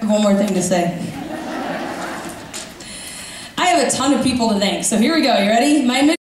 have one more thing to say. I have a ton of people to thank, so here we go. You ready?